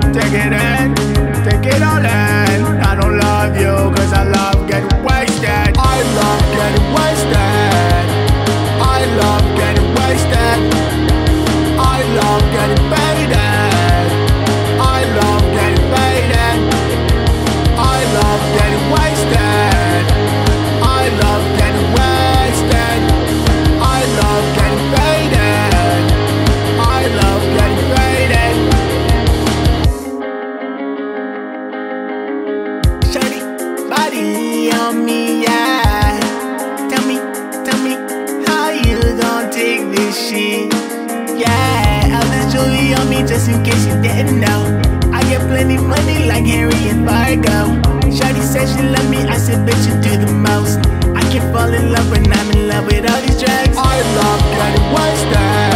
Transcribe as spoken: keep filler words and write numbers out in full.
take it in, take it all in. I don't love you cause I love getting wasted. I love getting wasted. I love getting wasted. I love getting faded. I love getting faded. I love getting wasted. I love getting wasted. I love getting faded. I love getting faded. Shawty, body on me, yeah. Tell me, tell me, how you gon' take this shit? Yeah, all this jewelry on me just in case you didn't know. I get plenty money like Harry and Fargo. Shawty said she love me, I said bitch you do the most. I can fall in love when I'm in love with all these drugs. I love getting wasted.